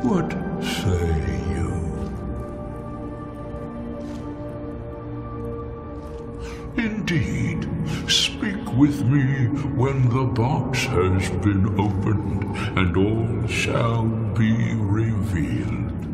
What say you? Indeed. Speak with me when the box has been opened, and all shall be revealed.